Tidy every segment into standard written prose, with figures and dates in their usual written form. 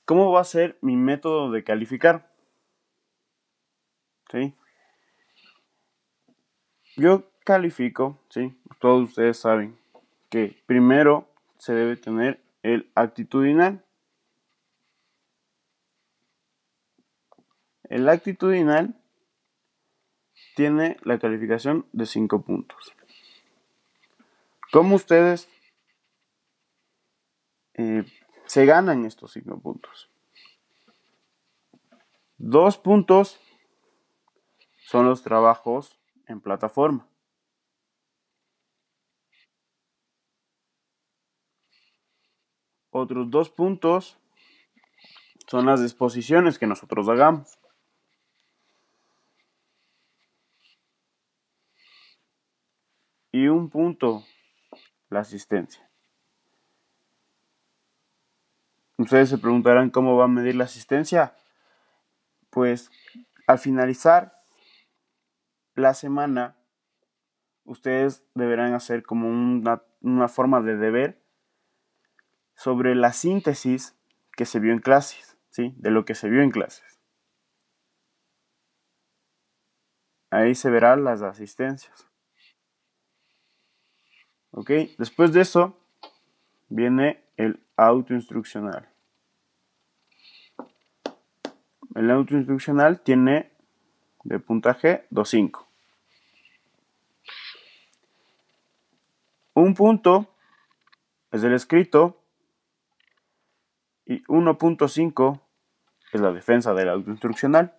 ¿Cómo va a ser mi método de calificar? ¿Sí? Yo califico, ¿sí? Todos ustedes saben que primero se debe tener el actitudinal. El actitudinal tiene la calificación de 5 puntos. ¿Cómo ustedes se ganan estos 5 puntos? 2 puntos son los trabajos en plataforma. Otros 2 puntos son las exposiciones que nosotros hagamos. Y 1 punto la asistencia. Ustedes se preguntarán cómo va a medir la asistencia. Pues al finalizar la semana, ustedes deberán hacer como una forma de deber sobre la síntesis que se vio en clases, ¿sí? De lo que se vio en clases. Ahí se verán las asistencias. ¿Ok? Después de eso viene el autoinstruccional. El autoinstruccional tiene de puntaje 2.5. 1 punto es el escrito y 1.5 es la defensa del autoinstruccional.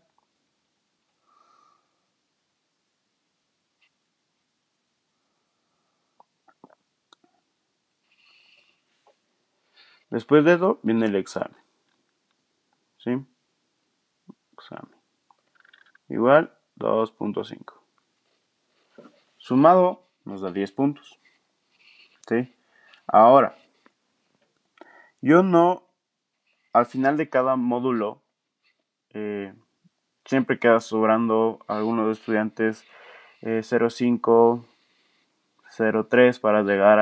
Después de eso viene el examen. ¿Sí? Examen. Igual 2.5. Sumado nos da 10 puntos. ¿Sí? Ahora, yo no, al final de cada módulo, siempre queda sobrando a algunos estudiantes 0.5, 0.3 para llegar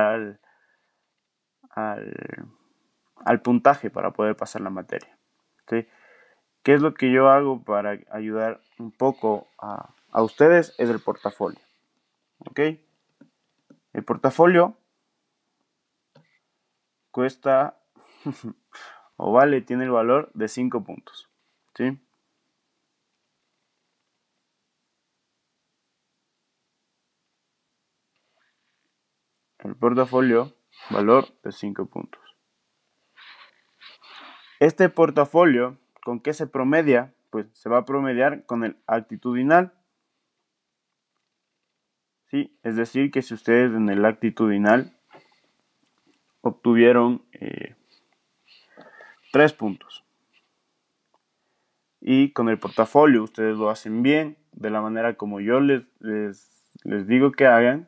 al, al puntaje para poder pasar la materia. ¿Sí? ¿Qué es lo que yo hago para ayudar un poco a ustedes? Es el portafolio. ¿Ok? El portafolio cuesta o vale, tiene el valor de 5 puntos. ¿Sí? El portafolio, valor de 5 puntos. Este portafolio, ¿con qué se promedia? Pues se va a promediar con el actitudinal. ¿Sí? Es decir, que si ustedes en el actitudinal obtuvieron 3 puntos y con el portafolio ustedes lo hacen bien, de la manera como yo les digo que hagan,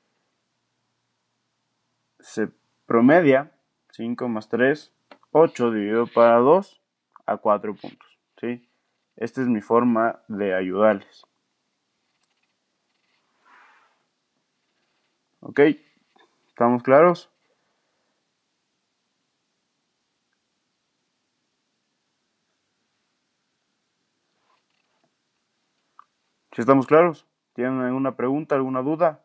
se promedia 5 más 3, 8 dividido para 2 a 4 puntos. ¿Sí? Esta es mi forma de ayudarles. ¿Ok? ¿Estamos claros? ¿Sí estamos claros? ¿Tienen alguna pregunta, alguna duda?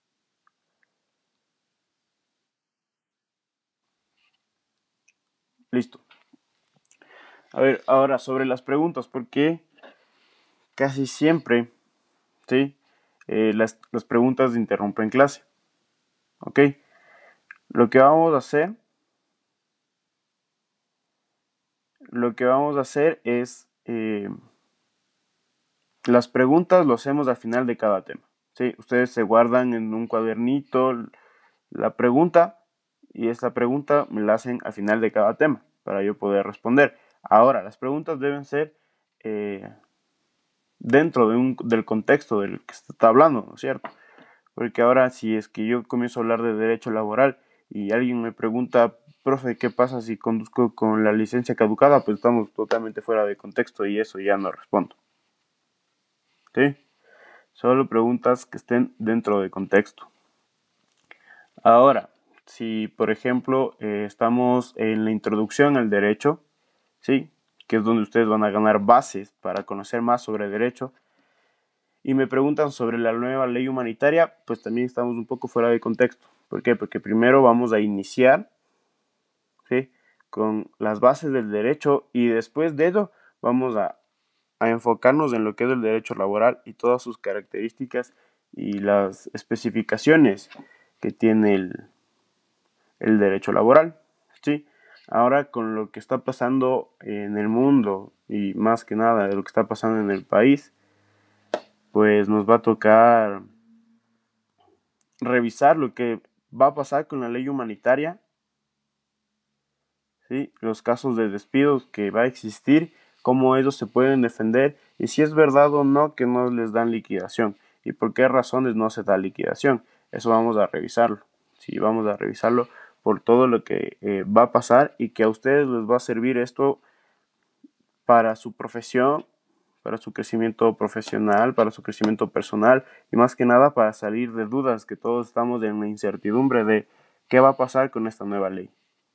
Listo. A ver, ahora sobre las preguntas, porque casi siempre, ¿sí? Las preguntas interrumpen clase. ¿Ok? Lo que vamos a hacer, es las preguntas lo hacemos al final de cada tema. ¿Sí? Ustedes se guardan en un cuadernito la pregunta y esta pregunta me la hacen al final de cada tema para yo poder responder. Ahora, las preguntas deben ser dentro del contexto del que se está hablando, ¿no es cierto? Porque ahora si es que yo comienzo a hablar de derecho laboral y alguien me pregunta, profe, ¿qué pasa si conduzco con la licencia caducada? Pues estamos totalmente fuera de contexto y eso ya no respondo. ¿Sí? Solo preguntas que estén dentro de contexto. Ahora, si por ejemplo estamos en la introducción al derecho, ¿sí? Que es donde ustedes van a ganar bases para conocer más sobre derecho. Y me preguntan sobre la nueva ley humanitaria, pues también estamos un poco fuera de contexto. ¿Por qué? Porque primero vamos a iniciar, ¿sí?, con las bases del derecho y después de ello vamos a enfocarnos en lo que es el derecho laboral y todas sus características y las especificaciones que tiene el derecho laboral, ¿sí? Ahora con lo que está pasando en el mundo y más que nada de lo que está pasando en el país, pues nos va a tocar revisar lo que va a pasar con la ley humanitaria, ¿sí?, los casos de despidos que va a existir, cómo ellos se pueden defender y si es verdad o no que no les dan liquidación y por qué razones no se da liquidación. Eso vamos a revisarlo. Sí, vamos a revisarlo por todo lo que va a pasar y que a ustedes les va a servir esto para su profesión, para su crecimiento profesional, para su crecimiento personal y más que nada para salir de dudas que todos estamos en la incertidumbre de qué va a pasar con esta nueva ley.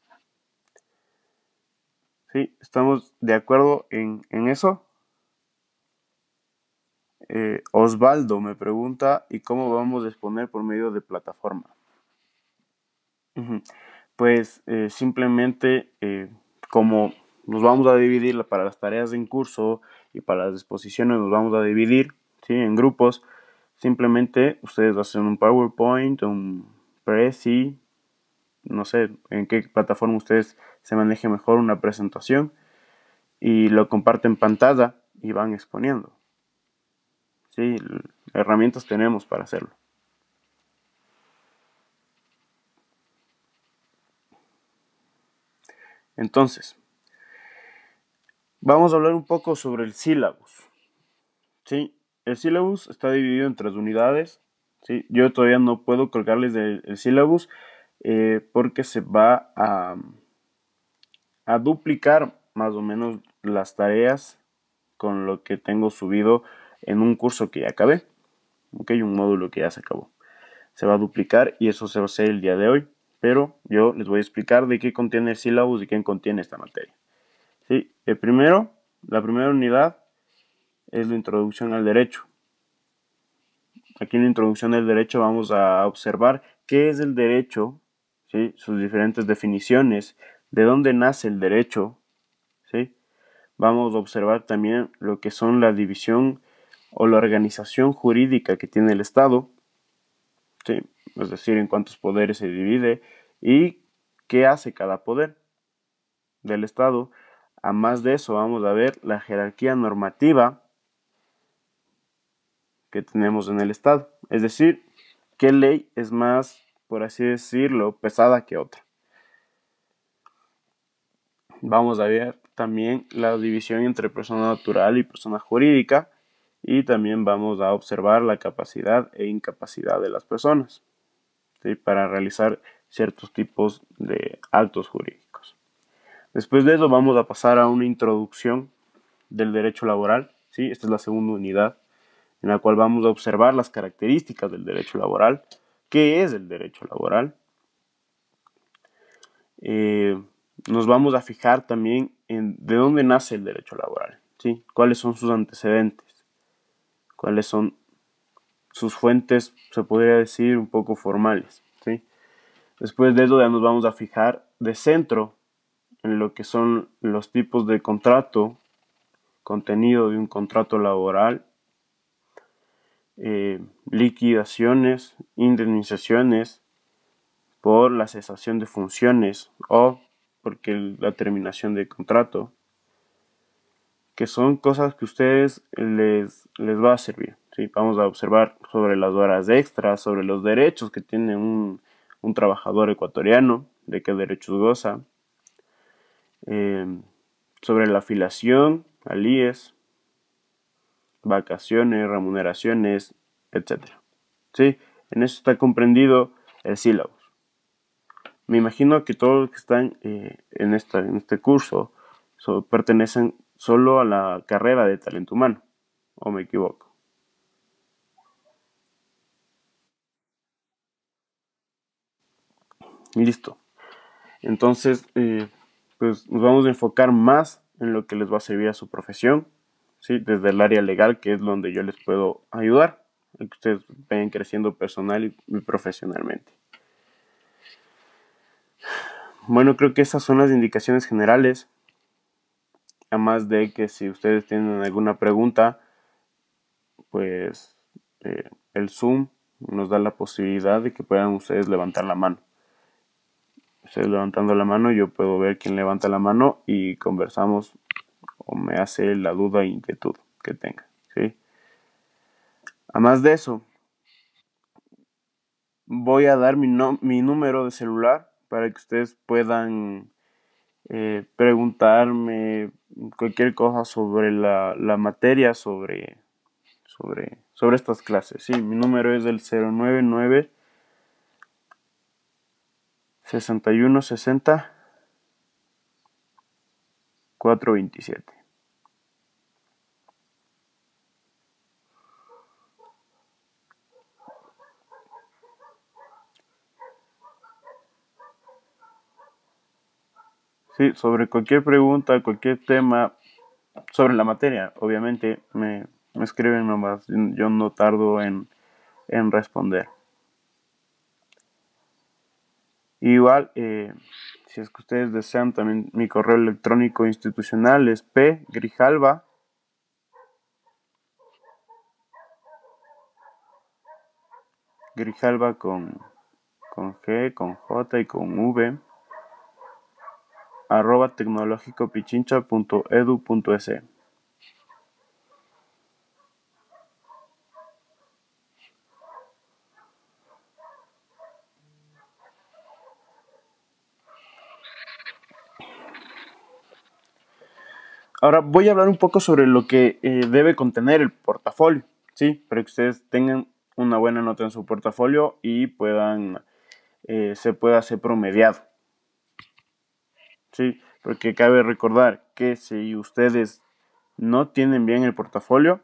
¿Sí? ¿Estamos de acuerdo en eso? Osvaldo me pregunta, ¿y cómo vamos a exponer por medio de plataforma? Pues simplemente como nos vamos a dividir para las tareas en curso y para las exposiciones nos vamos a dividir, ¿sí?, en grupos, simplemente ustedes hacen un PowerPoint, un Prezi, no sé en qué plataforma ustedes se maneje mejor una presentación y lo comparten en pantalla y van exponiendo. Sí, herramientas tenemos para hacerlo. Entonces, vamos a hablar un poco sobre el sílabus. Sí, el sílabus está dividido en 3 unidades. Sí, yo todavía no puedo colgarles el sílabus porque se va a duplicar más o menos las tareas con lo que tengo subido en un curso que ya acabé. Ok, un módulo que ya se acabó. Se va a duplicar y eso se va a hacer el día de hoy. Pero yo les voy a explicar de qué contiene el sílabus y qué contiene esta materia. Sí, la primera unidad es la introducción al derecho. Aquí en la introducción del derecho vamos a observar qué es el derecho, ¿sí?, sus diferentes definiciones, de dónde nace el derecho, ¿sí? Vamos a observar también lo que son la división o la organización jurídica que tiene el Estado, ¿sí?, es decir, en cuántos poderes se divide y qué hace cada poder del Estado. A más de eso vamos a ver la jerarquía normativa que tenemos en el Estado, es decir, qué ley es más, por así decirlo, pesada que otra. Vamos a ver también la división entre persona natural y persona jurídica y también vamos a observar la capacidad e incapacidad de las personas, ¿sí?, para realizar ciertos tipos de actos jurídicos. Después de eso vamos a pasar a una introducción del derecho laboral, ¿sí? Esta es la segunda unidad en la cual vamos a observar las características del derecho laboral, qué es el derecho laboral. Nos vamos a fijar también en de dónde nace el derecho laboral, ¿sí? Cuáles son sus antecedentes, cuáles son sus fuentes, se podría decir, un poco formales, ¿sí? Después de eso ya nos vamos a fijar de centro en lo que son los tipos de contrato, contenido de un contrato laboral, liquidaciones, indemnizaciones por la cesación de funciones o porque la terminación de contrato, que son cosas que a ustedes les va a servir. ¿Sí? Vamos a observar sobre las horas extras, sobre los derechos que tiene un trabajador ecuatoriano, de qué derechos goza, eh, sobre la afiliación al IES, vacaciones, remuneraciones, etcétera. ¿Sí? En eso está comprendido el sílabus. Me imagino que todos los que están en este curso pertenecen solo a la carrera de talento humano, ¿o me equivoco? Listo. Entonces, pues nos vamos a enfocar más en lo que les va a servir a su profesión, ¿sí? Desde el área legal, que es donde yo les puedo ayudar, a que ustedes vayan creciendo personal y profesionalmente. Bueno, creo que esas son las indicaciones generales, además de que si ustedes tienen alguna pregunta, pues el Zoom nos da la posibilidad de que puedan ustedes levantar la mano. Ustedes levantando la mano, yo puedo ver quién levanta la mano y conversamos o me hace la duda e inquietud que tenga, ¿sí? Además de eso, voy a dar mi número de celular para que ustedes puedan preguntarme cualquier cosa sobre la materia, sobre estas clases. Sí, mi número es el 099 61 60 427. Sí, sobre cualquier pregunta, cualquier tema, sobre la materia, obviamente me escriben nomás, yo no tardo en responder. Igual, si es que ustedes desean, también mi correo electrónico institucional es pgrijalva, grijalva con G, con J y con V, arroba tecnológicopichincha.edu.es. Ahora voy a hablar un poco sobre lo que debe contener el portafolio, ¿sí? Para que ustedes tengan una buena nota en su portafolio y se pueda hacer promediado, ¿sí? Porque cabe recordar que si ustedes no tienen bien el portafolio,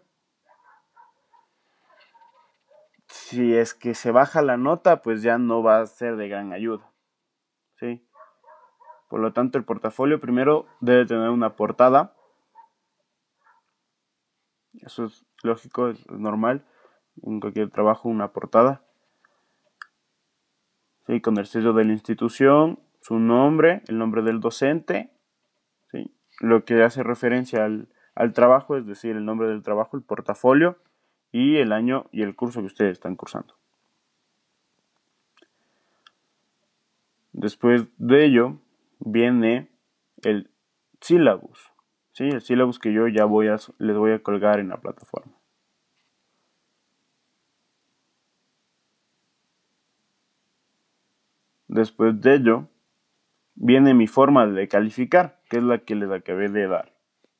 si es que se baja la nota, pues ya no va a ser de gran ayuda, ¿sí? Por lo tanto, el portafolio primero debe tener una portada. Eso es lógico, es normal. En cualquier trabajo, una portada. ¿Sí? Con el sello de la institución, su nombre, el nombre del docente, ¿sí? Lo que hace referencia al trabajo, es decir, el nombre del trabajo, el portafolio y el año y el curso que ustedes están cursando. Después de ello viene el sílabus, ¿sí? El sílabus que yo ya les voy a colgar en la plataforma. Después de ello viene mi forma de calificar, que es la que les acabé de dar.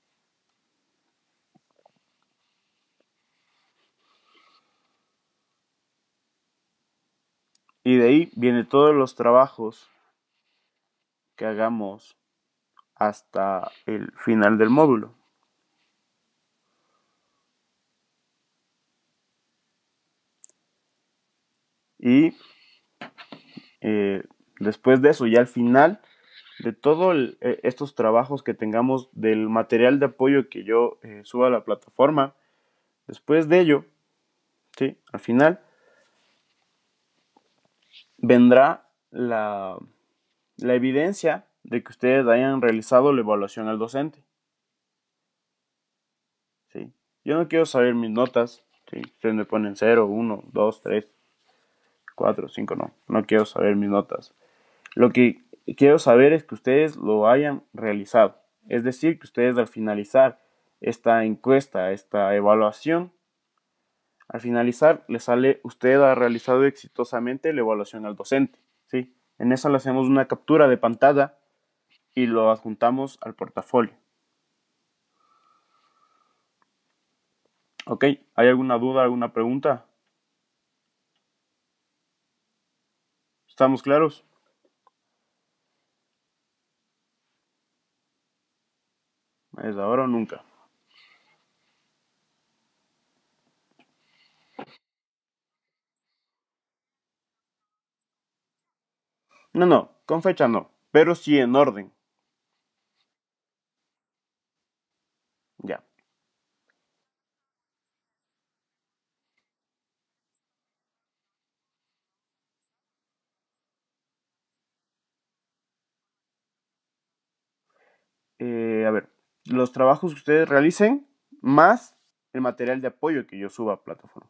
Y de ahí vienen todos los trabajos que hagamos hasta el final del módulo. Y después de eso, ya al final de todos estos trabajos que tengamos del material de apoyo que yo suba a la plataforma, después de ello, ¿sí? Al final vendrá la evidencia de que ustedes hayan realizado la evaluación al docente. ¿Sí? Yo no quiero saber mis notas. ¿Sí? Ustedes me ponen 0, 1, 2, 3, 4, 5, no. No quiero saber mis notas. Lo que quiero saber es que ustedes lo hayan realizado. Es decir, que ustedes al finalizar esta encuesta, esta evaluación, al finalizar le sale, usted ha realizado exitosamente la evaluación al docente. ¿Sí? En eso le hacemos una captura de pantalla y lo adjuntamos al portafolio. ¿Ok? ¿Hay alguna duda, alguna pregunta? ¿Estamos claros? Es ahora o nunca. No, con fecha no, pero sí en orden. los trabajos que ustedes realicen más el material de apoyo que yo suba a plataforma.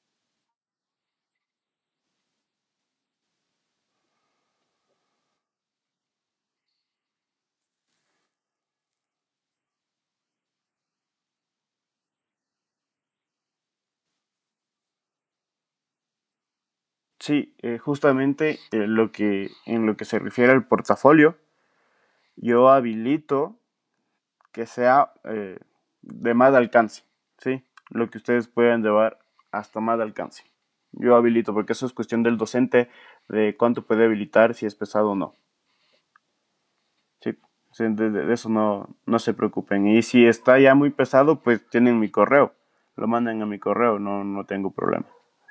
Sí, justamente en lo que se refiere al portafolio, yo habilito que sea de más alcance, ¿sí? Lo que ustedes puedan llevar hasta más alcance. Yo habilito, porque eso es cuestión del docente, de cuánto puede habilitar, si es pesado o no. Sí, sí, de eso no se preocupen. Y si está ya muy pesado, pues tienen mi correo. Lo mandan a mi correo, no tengo problema.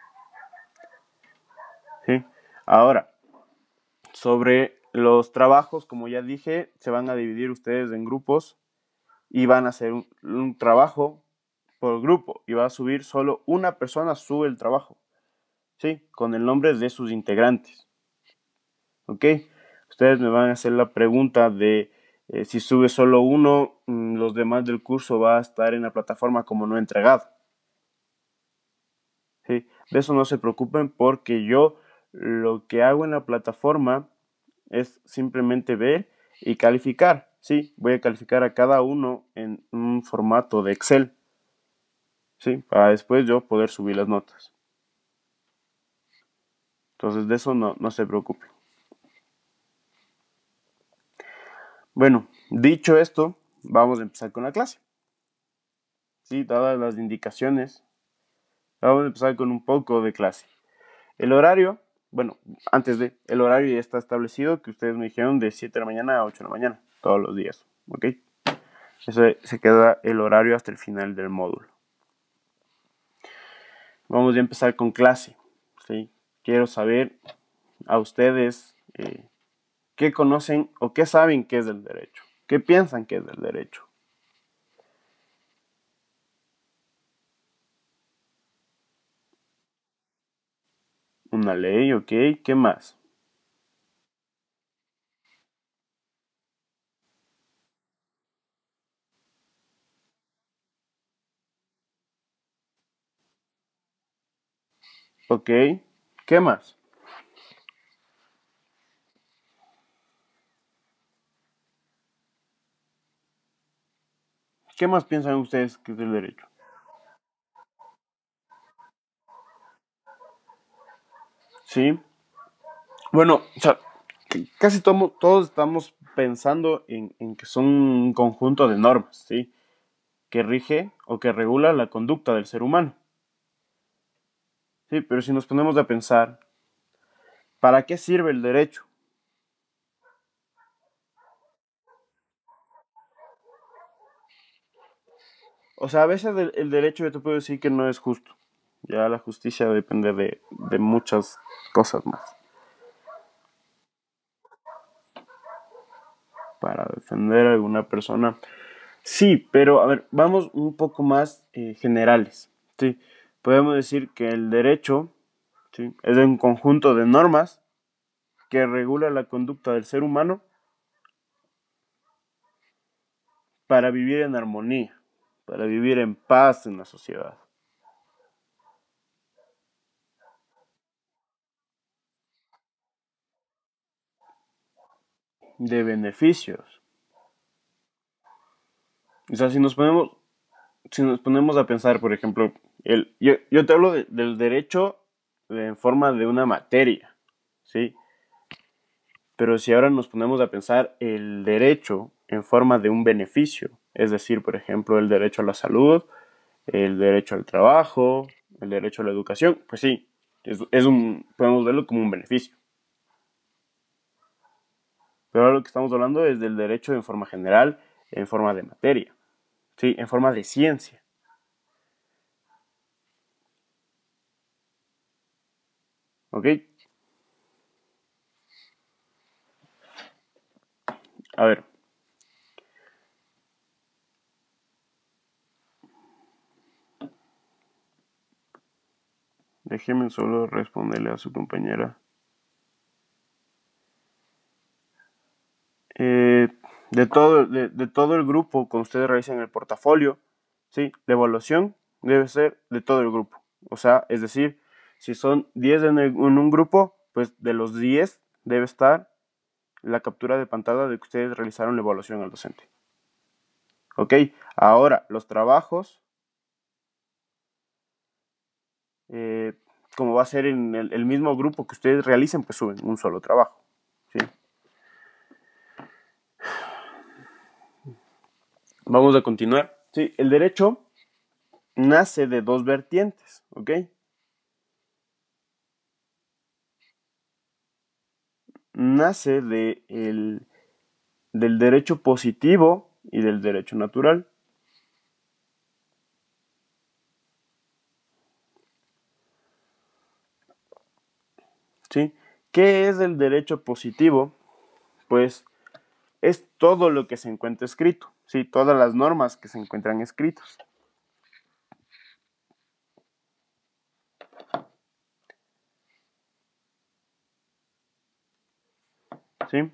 ¿Sí? Ahora, sobre los trabajos, como ya dije, se van a dividir ustedes en grupos y van a hacer un trabajo por grupo y va a subir solo una persona, sube el trabajo, ¿sí? Con el nombre de sus integrantes, ¿ok? Ustedes me van a hacer la pregunta de si sube solo uno, los demás del curso va a estar en la plataforma como no entregado, ¿sí? De eso no se preocupen porque yo lo que hago en la plataforma es simplemente ver y calificar, ¿sí? Voy a calificar a cada uno en un formato de Excel, ¿sí? Para después yo poder subir las notas. Entonces de eso no se preocupe. Bueno, dicho esto, vamos a empezar con la clase. Sí, dadas las indicaciones, vamos a empezar con un poco de clase. El horario, bueno, el horario ya está establecido, que ustedes me dijeron de 7 de la mañana a 8 de la mañana, todos los días, ¿ok? Eso se queda el horario hasta el final del módulo. Vamos a empezar con clase, ¿sí? Quiero saber a ustedes qué conocen o qué saben que es del derecho, qué piensan que es del derecho. Una ley, ¿ok? ¿Qué más? ¿Ok? ¿Qué más? ¿Qué más piensan ustedes que es del derecho? ¿Sí? Bueno, o sea, casi todos estamos pensando en que son un conjunto de normas, ¿sí? Que rige o que regula la conducta del ser humano. Sí, pero si nos ponemos a pensar, ¿para qué sirve el derecho? O sea, a veces el derecho yo te puedo decir que no es justo. Ya la justicia depende de muchas cosas más. Para defender a alguna persona. Sí, pero a ver, vamos un poco más generales. Sí, podemos decir que el derecho, ¿sí?, es un conjunto de normas que regula la conducta del ser humano para vivir en armonía, para vivir en paz en la sociedad. De beneficios. O sea, si nos ponemos a pensar, por ejemplo, yo te hablo del derecho en forma de una materia, ¿sí? Pero si ahora nos ponemos a pensar el derecho en forma de un beneficio, es decir, por ejemplo, el derecho a la salud, el derecho al trabajo, el derecho a la educación, pues sí, podemos verlo como un beneficio. Pero ahora lo que estamos hablando es del derecho en forma general, en forma de materia, sí, en forma de ciencia. ¿Ok? A ver, déjeme solo responderle a su compañera. Eh, de todo el grupo cuando ustedes realizan el portafolio, ¿sí? La evaluación debe ser de todo el grupo. O sea, es decir, si son 10 en un grupo, pues de los 10 debe estar la captura de pantalla de que ustedes realizaron la evaluación al docente. Ok, ahora los trabajos, eh, como va a ser en el mismo grupo que ustedes realicen, pues suben un solo trabajo. ¿Sí? Vamos a continuar. Sí, el derecho nace de dos vertientes, ¿ok? Nace del derecho positivo y del derecho natural. ¿Sí? ¿Qué es el derecho positivo? Pues es todo lo que se encuentra escrito, ¿sí? Todas las normas que se encuentran escritas. ¿Sí?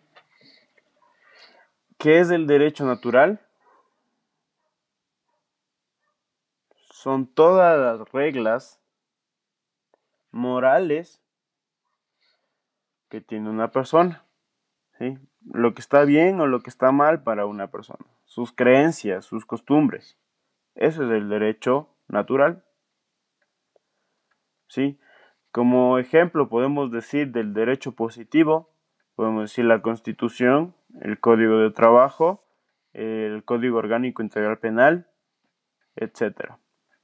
¿Qué es el derecho natural? Son todas las reglas morales que tiene una persona, ¿sí? Lo que está bien o lo que está mal para una persona, sus creencias, sus costumbres. Eso es el derecho natural, ¿sí? Como ejemplo podemos decir del derecho positivo, podemos decir la Constitución, el Código de Trabajo, el Código Orgánico Integral Penal, etcétera.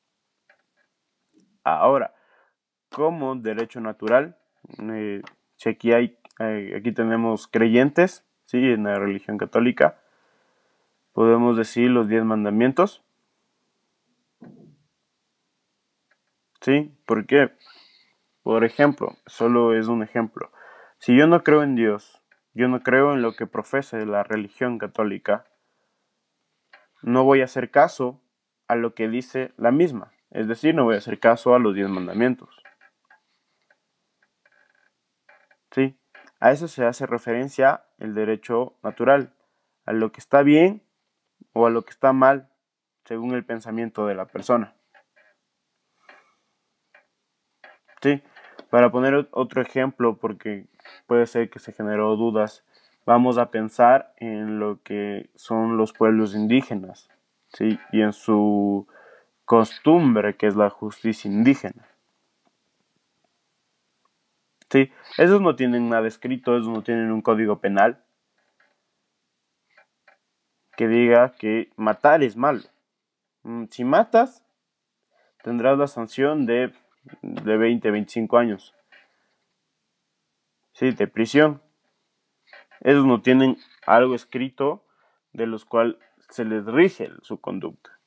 Ahora, como derecho natural, si aquí tenemos creyentes, ¿sí? En la religión católica, podemos decir los 10 mandamientos, ¿sí? ¿Por qué? Por ejemplo, solo es un ejemplo. Si yo no creo en Dios, yo no creo en lo que profesa la religión católica, no voy a hacer caso a lo que dice la misma. Es decir, no voy a hacer caso a los 10 mandamientos. ¿Sí? A eso se hace referencia el derecho natural, a lo que está bien o a lo que está mal, según el pensamiento de la persona. ¿Sí? Para poner otro ejemplo, porque puede ser que se generó dudas, vamos a pensar en lo que son los pueblos indígenas, ¿sí? Y en su costumbre, que es la justicia indígena. ¿Sí? Esos no tienen nada escrito, esos no tienen un código penal que diga que matar es malo. Si matas, tendrás la sanción de 20, 25 años, ¿sí? De prisión. Ellos no tienen algo escrito de los cuales se les rige su conducta,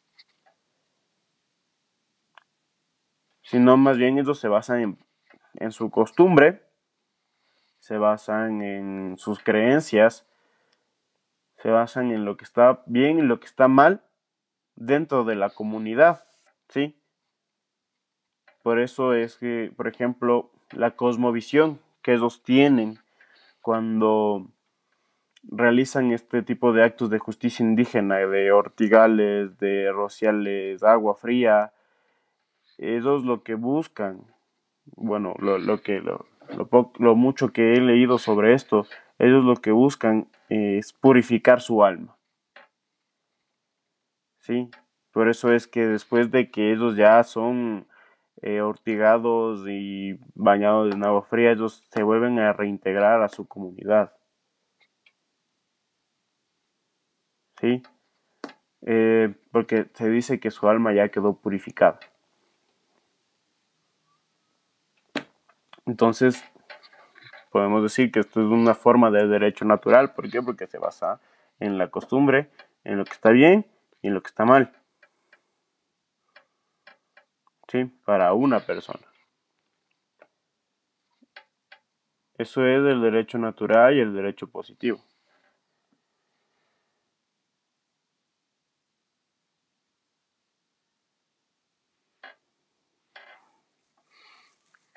sino más bien ellos se basan en su costumbre, se basan en sus creencias, se basan en lo que está bien y lo que está mal dentro de la comunidad, ¿sí? Por eso es que, por ejemplo, la cosmovisión que ellos tienen cuando realizan este tipo de actos de justicia indígena, de ortigales, de rociarles agua fría, ellos lo que buscan, bueno, lo mucho que he leído sobre esto, ellos lo que buscan es purificar su alma, ¿sí? Por eso es que después de que ellos ya son ortigados y bañados en agua fría, ellos se vuelven a reintegrar a su comunidad, ¿sí? Porque se dice que su alma ya quedó purificada. Entonces, podemos decir que esto es una forma de derecho natural. ¿Por qué? Porque se basa en la costumbre, en lo que está bien y en lo que está mal, ¿sí? Para una persona. Eso es el derecho natural y el derecho positivo.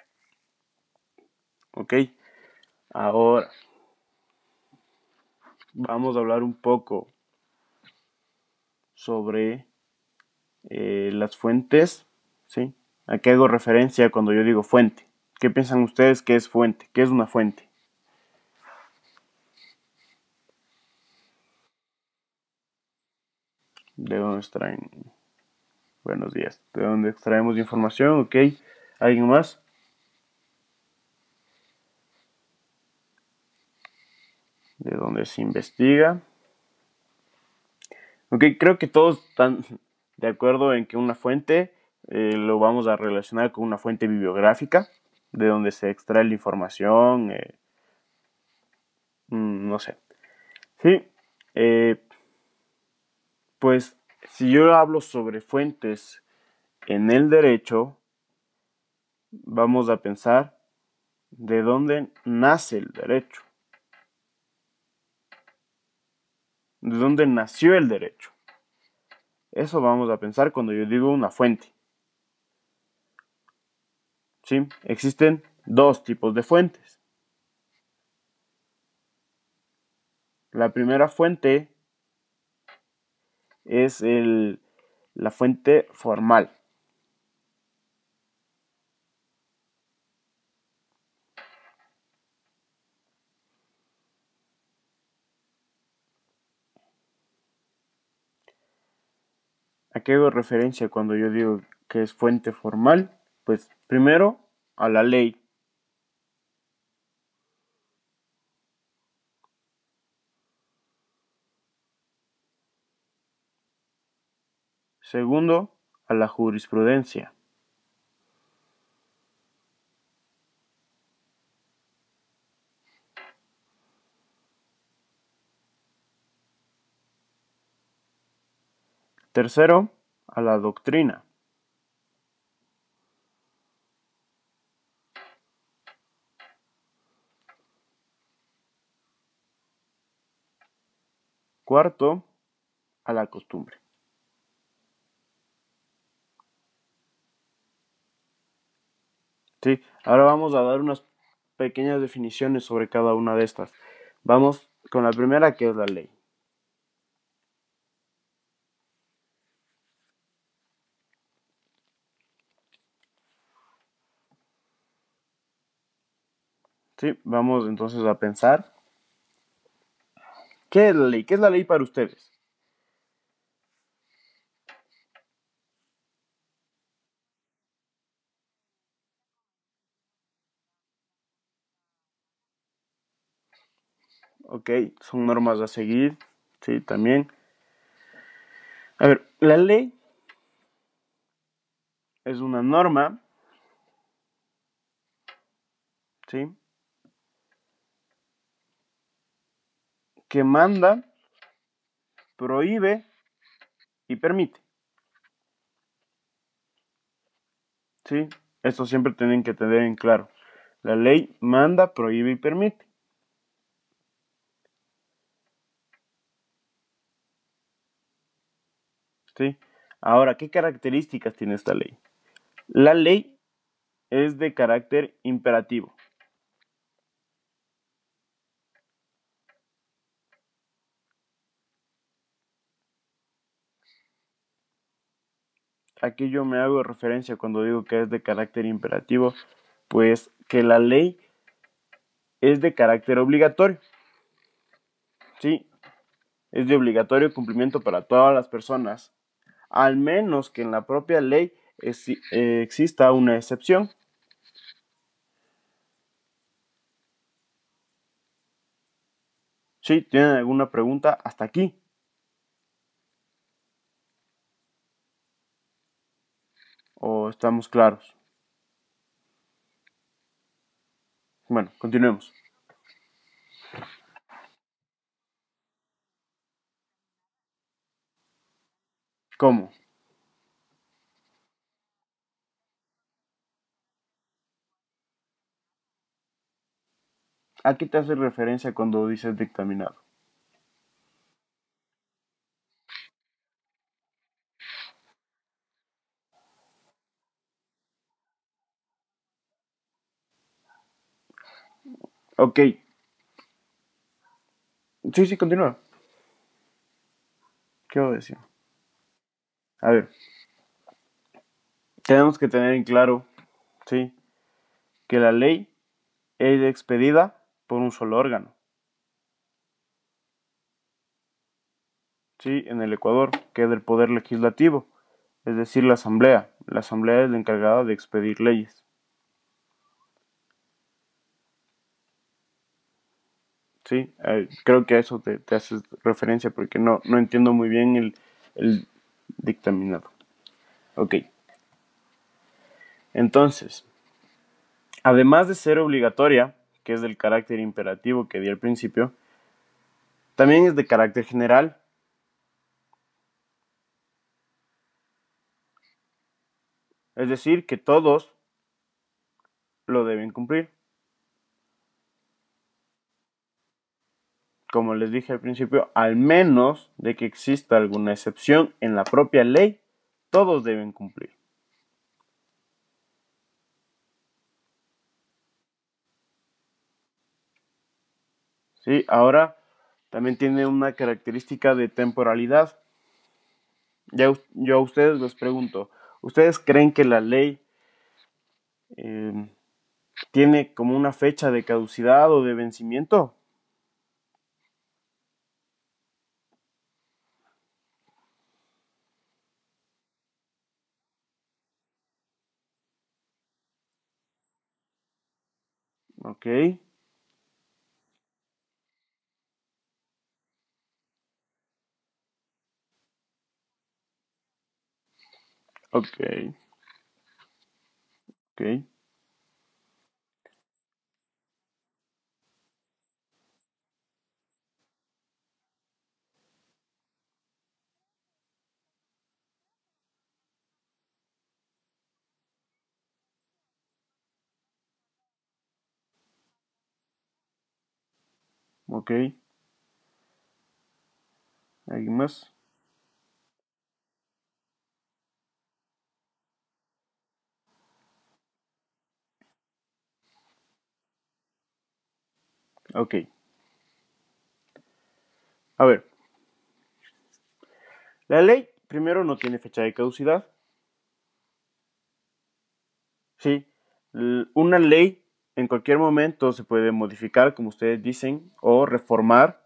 ¿Ok? Ahora, vamos a hablar un poco sobre las fuentes, ¿sí? ¿A qué hago referencia cuando yo digo fuente? ¿Qué piensan ustedes que es fuente? ¿Qué es una fuente? ¿De dónde extraen? Buenos días. ¿De dónde extraemos información? ¿Ok? ¿Alguien más? ¿De dónde se investiga? Ok, creo que todos están de acuerdo en que una fuente lo vamos a relacionar con una fuente bibliográfica, de donde se extrae la información, no sé. Sí, eh, pues si yo hablo sobre fuentes en el derecho, vamos a pensar de dónde nace el derecho, de dónde nació el derecho. Eso vamos a pensar cuando yo digo una fuente. ¿Sí? Existen dos tipos de fuentes. La primera fuente es la fuente formal. ¿A qué hago referencia cuando yo digo que es fuente formal? Pues primero a la ley. Segundo, a la jurisprudencia. Tercero, a la doctrina. Cuarto, a la costumbre. Sí, ahora vamos a dar unas pequeñas definiciones sobre cada una de estas. Vamos con la primera, que es la ley. Sí, vamos entonces a pensar, ¿qué es la ley? ¿Qué es la ley para ustedes? Ok, son normas a seguir, sí, también. A ver, la ley es una norma, ¿sí? Que manda, prohíbe y permite, ¿sí? Esto siempre tienen que tener en claro. La ley manda, prohíbe y permite, ¿sí? Ahora, ¿qué características tiene esta ley? La ley es de carácter imperativo. Aquí yo me hago referencia cuando digo que es de carácter imperativo, pues que la ley es de carácter obligatorio, ¿sí? Es de obligatorio cumplimiento para todas las personas, al menos que en la propia ley exista una excepción. ¿Sí? ¿Tienen alguna pregunta hasta aquí? ¿O estamos claros? Bueno, continuemos. ¿Cómo? ¿A qué te hace referencia cuando dices dictaminado? Ok, Sí, sí, continúa. ¿Qué voy a decir? A ver, tenemos que tener en claro, sí, que la ley es expedida por un solo órgano, sí, en el Ecuador, que es el poder legislativo, es decir, la Asamblea. La Asamblea es la encargada de expedir leyes. Sí, creo que a eso te haces referencia porque no entiendo muy bien el dictaminado. Ok, entonces, además de ser obligatoria, que es del carácter imperativo que di al principio, también es de carácter general, es decir, que todos lo deben cumplir. Como les dije al principio, al menos de que exista alguna excepción en la propia ley, todos deben cumplir. ¿Sí? Ahora también tiene una característica de temporalidad. Yo a ustedes les pregunto, ¿ustedes creen que la ley eh, tiene como una fecha de caducidad o de vencimiento? Ok, ok, ok, ok. ¿Alguien más? Ok. A ver, la ley primero no tiene fecha de caducidad. Sí, una ley en cualquier momento se puede modificar, como ustedes dicen, o reformar,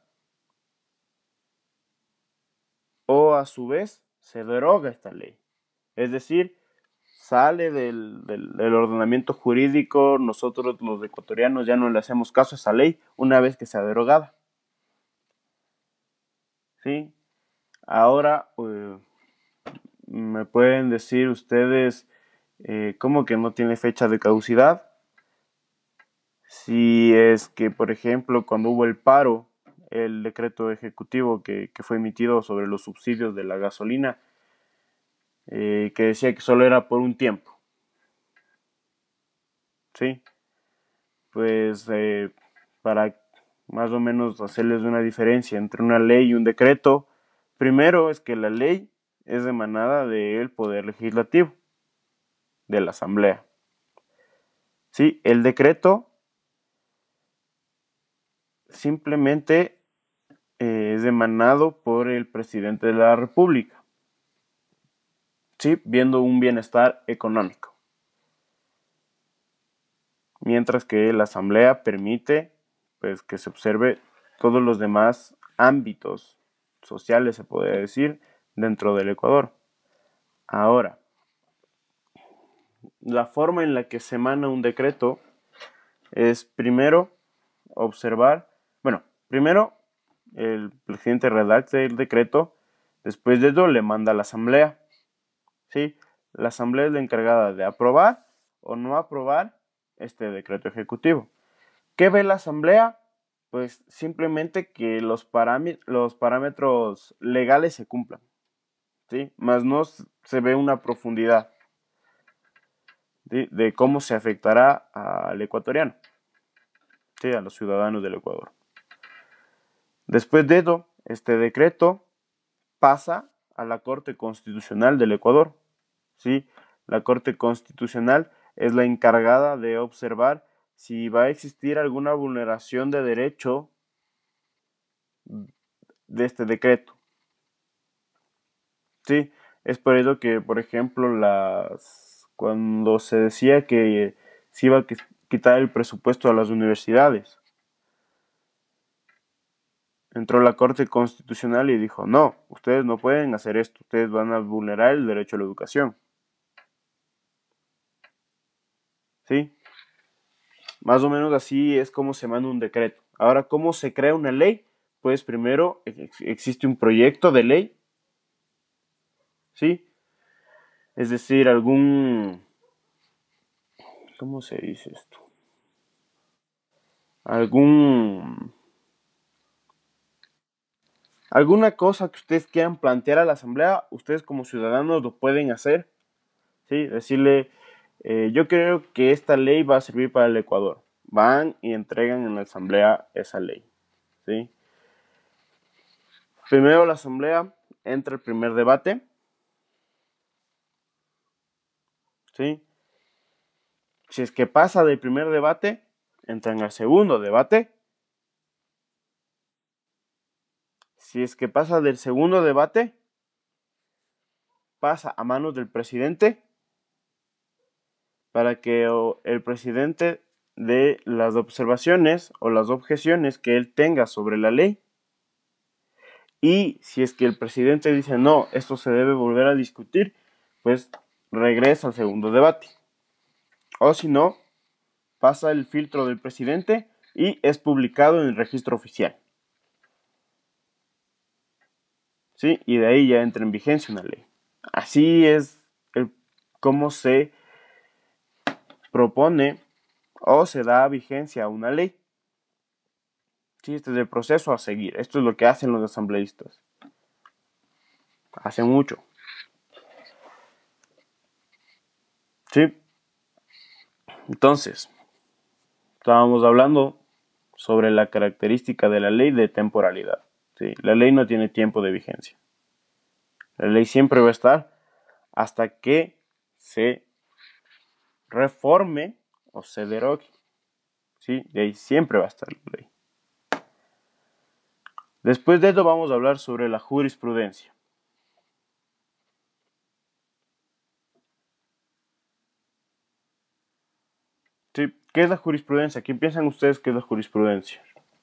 o a su vez se deroga esta ley. Es decir, sale del ordenamiento jurídico, nosotros los ecuatorianos ya no le hacemos caso a esa ley una vez que sea derogada. ¿Sí? Ahora, ¿me pueden decir ustedes cómo que no tiene fecha de caducidad? Si es que, por ejemplo, cuando hubo el paro, el decreto ejecutivo que fue emitido sobre los subsidios de la gasolina, que decía que solo era por un tiempo, ¿sí? Pues para más o menos hacerles una diferencia entre una ley y un decreto, primero es que la ley es emanada del Poder Legislativo, de la Asamblea, ¿sí? El decreto simplemente es emanado por el presidente de la República, ¿sí? Viendo un bienestar económico. Mientras que la Asamblea permite pues, que se observe todos los demás ámbitos sociales, se podría decir, dentro del Ecuador. Ahora, la forma en la que se emana un decreto es primero observar, bueno, primero el presidente redacta el decreto, después de eso le manda a la Asamblea, ¿sí? La Asamblea es la encargada de aprobar o no aprobar este decreto ejecutivo. ¿Qué ve la Asamblea? Pues simplemente que los parámetros legales se cumplan, ¿sí? Más no se ve una profundidad, ¿sí? De cómo se afectará al ecuatoriano, ¿sí? A los ciudadanos del Ecuador. Después de eso, este decreto pasa a la Corte Constitucional del Ecuador, ¿sí? La Corte Constitucional es la encargada de observar si va a existir alguna vulneración de derecho de este decreto. Sí, es por eso que, por ejemplo, cuando se decía que se iba a quitar el presupuesto a las universidades, entró la Corte Constitucional y dijo, no, ustedes no pueden hacer esto, ustedes van a vulnerar el derecho a la educación. ¿Sí? Más o menos así es como se manda un decreto. Ahora, ¿cómo se crea una ley? Pues primero existe un proyecto de ley, ¿sí? Es decir, ¿cómo se dice esto? Algún, alguna cosa que ustedes quieran plantear a la asamblea, ustedes como ciudadanos lo pueden hacer, ¿sí? Decirle, yo creo que esta ley va a servir para el Ecuador. Van y entregan en la asamblea esa ley, ¿sí? Primero la asamblea entra el primer debate, ¿sí? Si es que pasa del primer debate, entran al segundo debate. Si es que pasa del segundo debate, pasa a manos del presidente para que el presidente dé las observaciones o las objeciones que él tenga sobre la ley. Y si es que el presidente dice no, esto se debe volver a discutir, pues regresa al segundo debate. O si no, pasa el filtro del presidente y es publicado en el registro oficial. ¿Sí? Y de ahí ya entra en vigencia una ley. Así es cómo se propone o se da vigencia a una ley. Sí, este es el proceso a seguir. Esto es lo que hacen los asambleístas. Hacen mucho. Sí. Entonces, estábamos hablando sobre la característica de la ley de temporalidad. Sí, la ley no tiene tiempo de vigencia. La ley siempre va a estar hasta que se reforme o se derogue. ¿Sí? Y ahí siempre va a estar la ley. Después de esto vamos a hablar sobre la jurisprudencia. ¿Sí? ¿Qué es la jurisprudencia? ¿Qué piensan ustedes que es la jurisprudencia?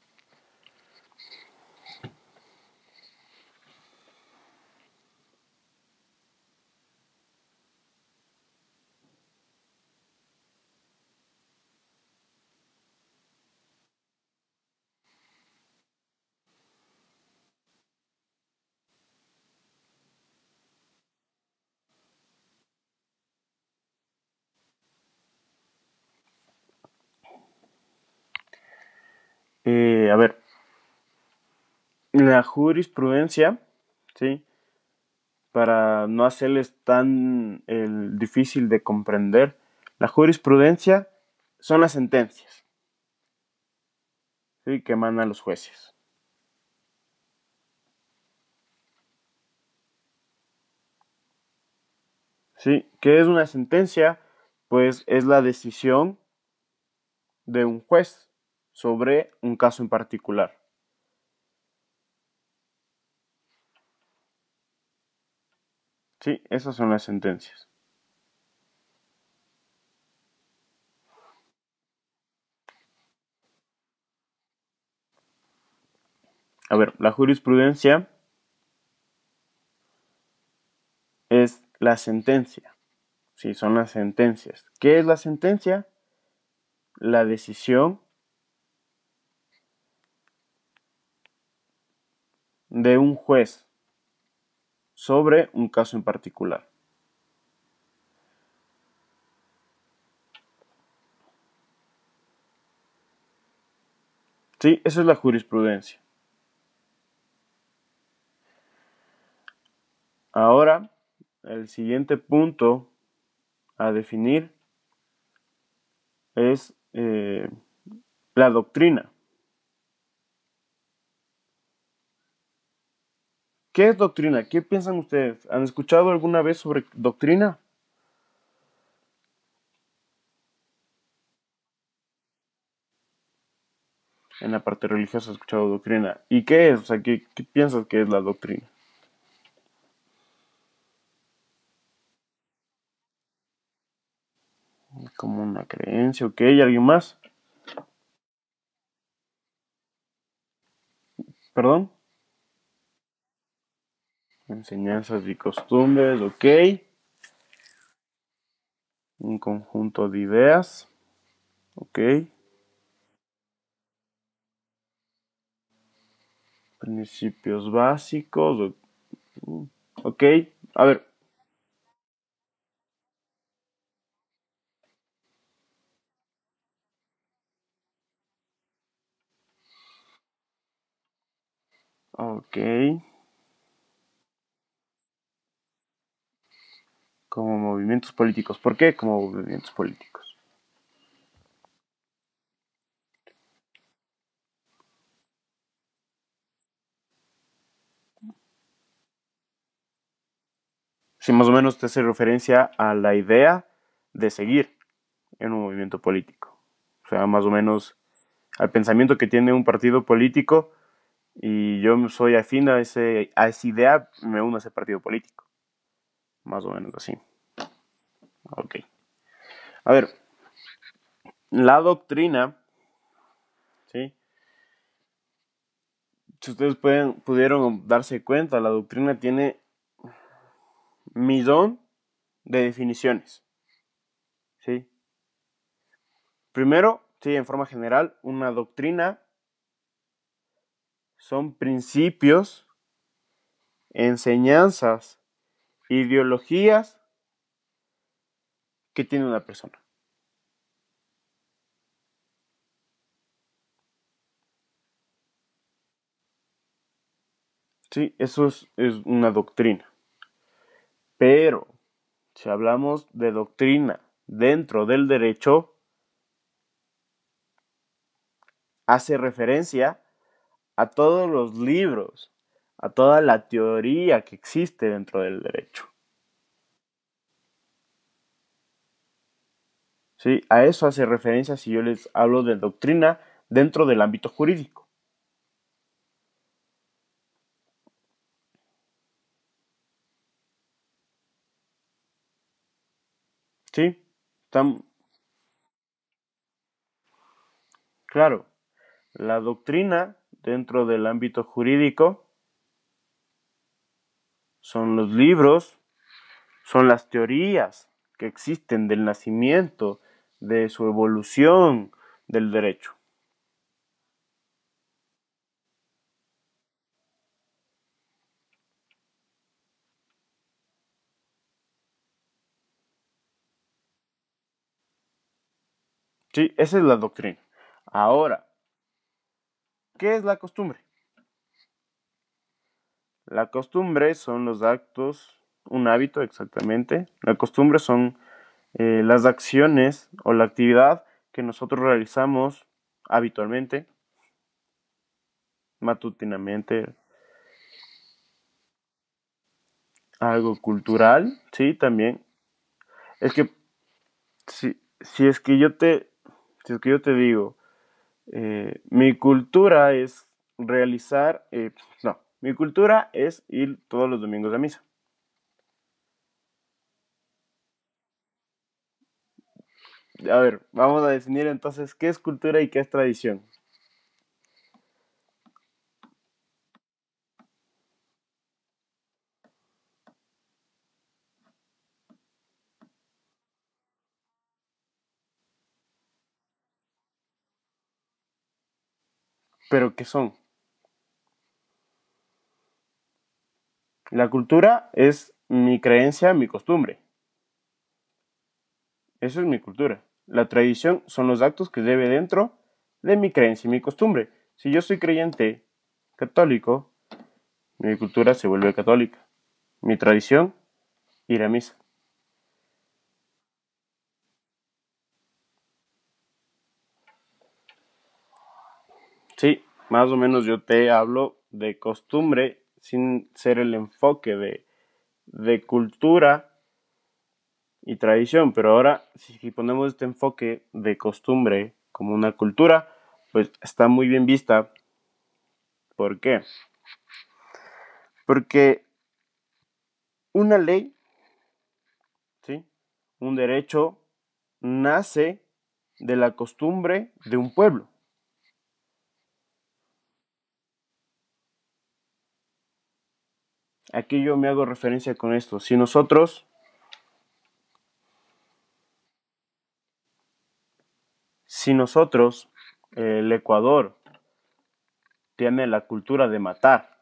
A ver, la jurisprudencia, ¿sí? Para no hacerles tan difícil de comprender, la jurisprudencia son las sentencias, ¿sí? Que mandan los jueces. ¿Sí? ¿Qué es una sentencia? Pues es la decisión de un juez sobre un caso en particular. Sí, esas son las sentencias. A ver, la jurisprudencia es la sentencia. Sí, son las sentencias. ¿Qué es la sentencia? La decisión de un juez sobre un caso en particular. Sí, esa es la jurisprudencia. Ahora, el siguiente punto a definir es la doctrina. ¿Qué es doctrina? ¿Qué piensan ustedes? ¿Han escuchado alguna vez sobre doctrina? En la parte religiosa he escuchado doctrina. ¿Y qué es? O sea, ¿qué piensas que es la doctrina? Como una creencia, ¿ok? ¿Alguien más? ¿Perdón? Enseñanzas y costumbres, ¿ok? Un conjunto de ideas, ¿ok? Principios básicos, ¿ok? A ver, ok. Como movimientos políticos. ¿Por qué como movimientos políticos? Si más o menos te hace referencia a la idea de seguir en un movimiento político. O sea, más o menos al pensamiento que tiene un partido político y yo soy afín a esa idea, me uno a ese partido político. Más o menos así. Ok. A ver, la doctrina, ¿sí? Si ustedes pudieron darse cuenta, la doctrina tiene millón de definiciones, ¿sí? Primero, sí, en forma general, una doctrina son principios, enseñanzas, ideologías que tiene una persona. Sí, eso es una doctrina. Pero si hablamos de doctrina dentro del derecho, hace referencia a todos los libros, a toda la teoría que existe dentro del derecho. ¿Sí? A eso hace referencia si yo les hablo de doctrina dentro del ámbito jurídico. ¿Sí? Tan claro. La doctrina dentro del ámbito jurídico son los libros, son las teorías que existen del nacimiento, de su evolución del derecho. Sí, esa es la doctrina. Ahora, ¿qué es la costumbre? La costumbre son los actos, un hábito exactamente. La costumbre son las acciones o la actividad que nosotros realizamos habitualmente, matutinamente, algo cultural, sí, también. Es que si es que si es que yo te digo, mi cultura es realizar, no, mi cultura es ir todos los domingos a misa. A ver, vamos a definir entonces qué es cultura y qué es tradición. Pero ¿qué son? La cultura es mi creencia, mi costumbre. Eso es mi cultura. La tradición son los actos que debe dentro de mi creencia y mi costumbre. Si yo soy creyente católico, mi cultura se vuelve católica. Mi tradición, ir a misa. Sí, más o menos yo te hablo de costumbre sin ser el enfoque de cultura y tradición, pero ahora si ponemos este enfoque de costumbre como una cultura, pues está muy bien vista. ¿Por qué? Porque una ley, ¿sí? Un derecho nace de la costumbre de un pueblo. Aquí yo me hago referencia con esto. Si nosotros, el Ecuador, tiene la cultura de matar,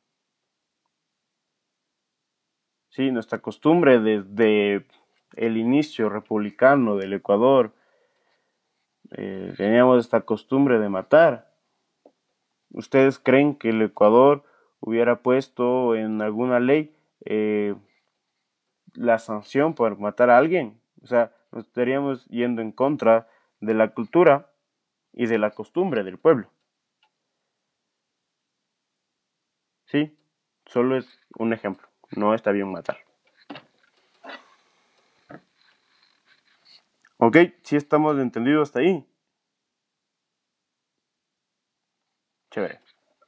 ¿sí? Nuestra costumbre desde el inicio republicano del Ecuador, teníamos esta costumbre de matar. ¿Ustedes creen que el Ecuador hubiera puesto en alguna ley la sanción por matar a alguien? O sea, nos estaríamos yendo en contra de la cultura y de la costumbre del pueblo. ¿Sí? Solo es un ejemplo. No está bien matar. ¿Ok? ¿Sí estamos entendidos hasta ahí? Chévere.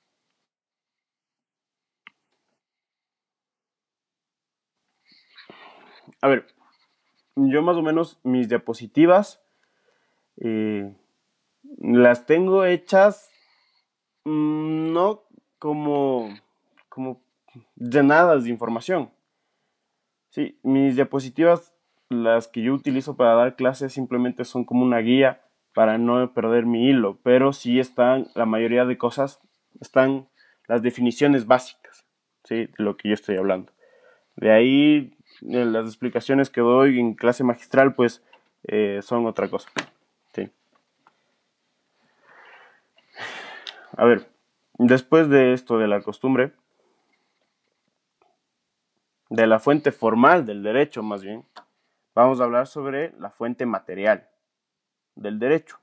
A ver, yo más o menos mis diapositivas eh, las tengo hechas no como llenadas de información. Sí, mis diapositivas, las que yo utilizo para dar clases, simplemente son como una guía para no perder mi hilo, pero sí están, la mayoría de cosas, están las definiciones básicas, ¿sí? De lo que yo estoy hablando. De ahí, las explicaciones que doy en clase magistral, pues, son otra cosa, ¿sí? A ver, después de esto de la costumbre, de la fuente formal del derecho más bien, vamos a hablar sobre la fuente material del derecho.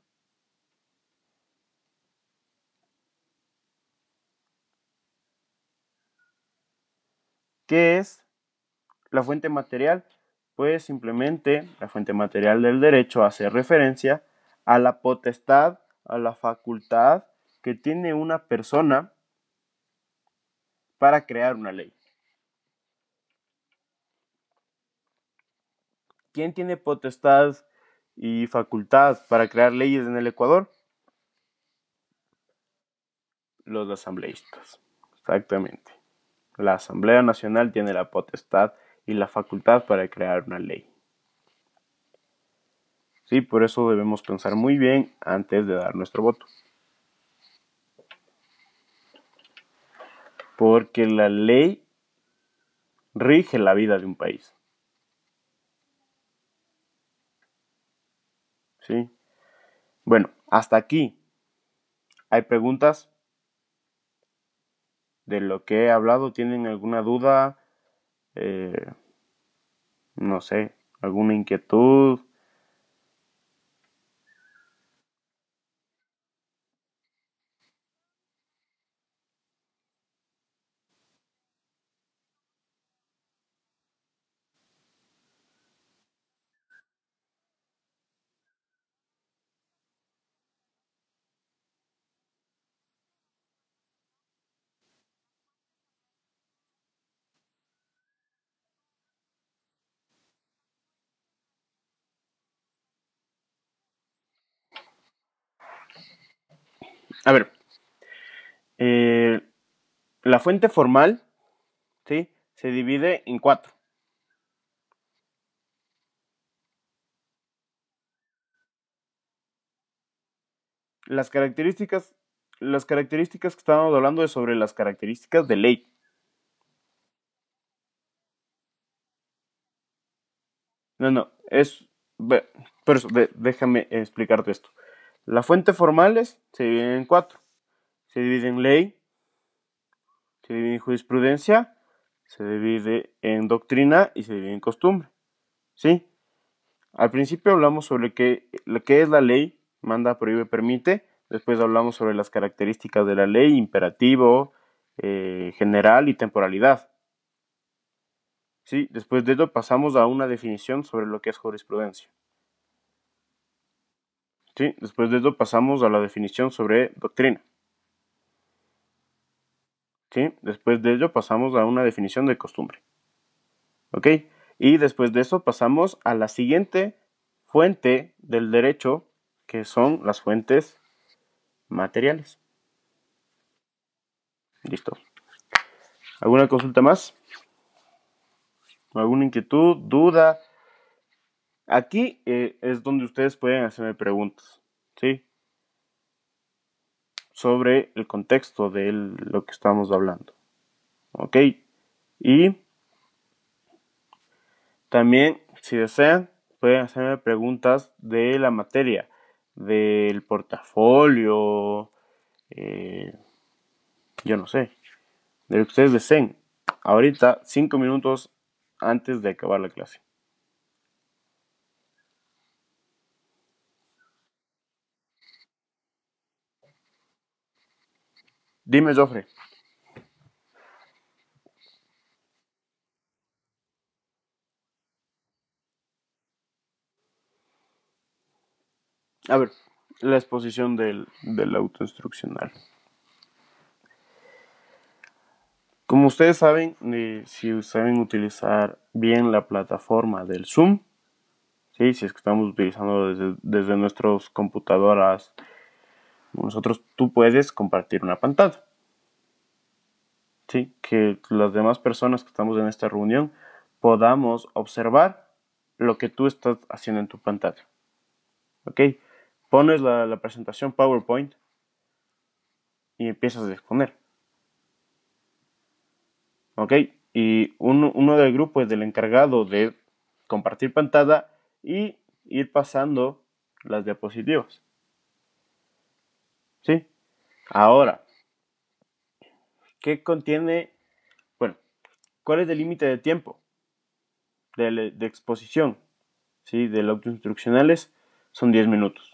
¿Qué es la fuente material? Pues simplemente la fuente material del derecho hace referencia a la potestad, a la facultad que tiene una persona para crear una ley. ¿Quién tiene potestad y facultad para crear leyes en el Ecuador? Los asambleístas. Exactamente. La Asamblea Nacional tiene la potestad y la facultad para crear una ley. Sí, por eso debemos pensar muy bien antes de dar nuestro voto. Porque la ley rige la vida de un país. ¿Sí? Bueno, hasta aquí. ¿Hay preguntas de lo que he hablado? ¿Tienen alguna duda? Eh, no sé, alguna inquietud. A ver, eh, la fuente formal, ¿sí? Se divide en cuatro. Las características que estábamos hablando es sobre las características de ley. No, no, por eso, déjame explicarte esto. Las fuentes formales se dividen en cuatro. Se divide en ley, se divide en jurisprudencia, se divide en doctrina y se divide en costumbre. ¿Sí? Al principio hablamos sobre lo que es la ley, manda, prohíbe, permite. Después hablamos sobre las características de la ley, imperativo, general y temporalidad. ¿Sí? Después de ello pasamos a una definición sobre lo que es jurisprudencia. ¿sí? Después de eso pasamos a la definición sobre doctrina, ¿sí? Después de ello pasamos a una definición de costumbre, ¿ok? Y después de eso pasamos a la siguiente fuente del derecho, que son las fuentes materiales. Listo. ¿Alguna consulta más? ¿Alguna inquietud, duda? Aquí es donde ustedes pueden hacerme preguntas, ¿sí? Sobre el contexto de lo que estamos hablando, ¿ok? Y también, si desean, pueden hacerme preguntas de la materia, del portafolio, eh, yo no sé, de lo que ustedes deseen. Ahorita, 5 minutos antes de acabar la clase. Dime, Jofre. A ver, la exposición del autoinstruccional. Como ustedes saben, si saben utilizar bien la plataforma del Zoom, ¿sí? Si es que estamos utilizando desde nuestras computadoras, nosotros, tú puedes compartir una pantalla, ¿sí? Que las demás personas que estamos en esta reunión podamos observar lo que tú estás haciendo en tu pantalla, ¿ok? Pones la presentación PowerPoint y empiezas a exponer, ¿ok? Y uno del grupo es el encargado de compartir pantalla y ir pasando las diapositivas, ¿sí? Ahora, ¿qué contiene? Bueno, ¿cuál es el límite de tiempo de exposición? ¿Sí? Del autoinstruccionales son 10 minutos,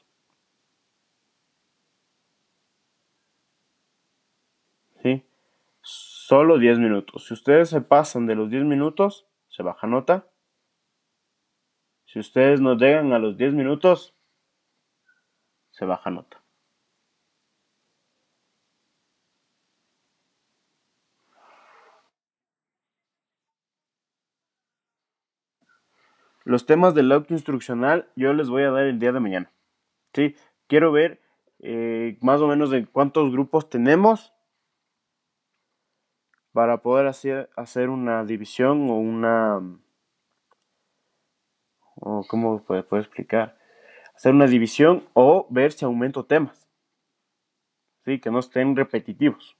¿sí? Solo 10 minutos. Si ustedes se pasan de los 10 minutos, se baja nota. Si ustedes no llegan a los 10 minutos, se baja nota. Los temas del autoinstruccional yo les voy a dar el día de mañana. ¿Sí? Quiero ver más o menos de cuántos grupos tenemos para poder hacer una división o una... O ¿cómo puedo explicar? Hacer una división o ver si aumento temas, ¿sí? Que no estén repetitivos.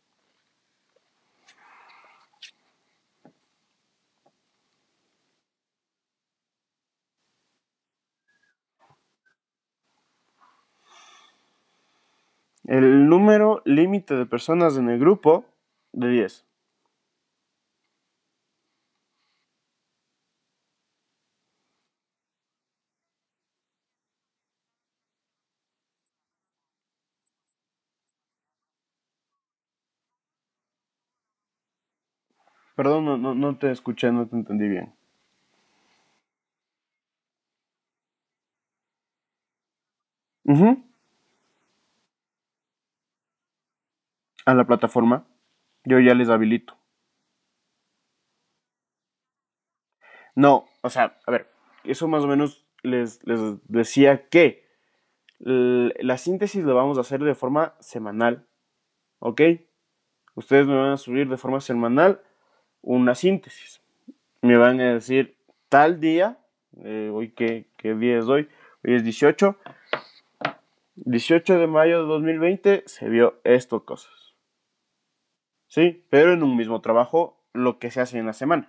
El número límite de personas en el grupo, de 10. Perdón, no te escuché, no te entendí bien. Ujú. A la plataforma, yo ya les habilito. No, o sea, a ver, eso más o menos les decía que la síntesis la vamos a hacer de forma semanal, ¿ok? Ustedes me van a subir de forma semanal una síntesis. Me van a decir tal día, hoy qué día es hoy, hoy es 18 de mayo de 2020 se vio esto cosas, ¿sí? Pero en un mismo trabajo, lo que se hace en la semana.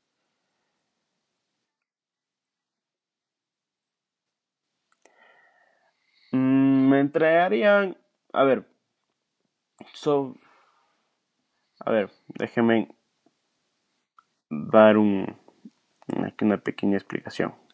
Me entregarían, a ver, so, a ver, déjenme dar aquí una pequeña explicación.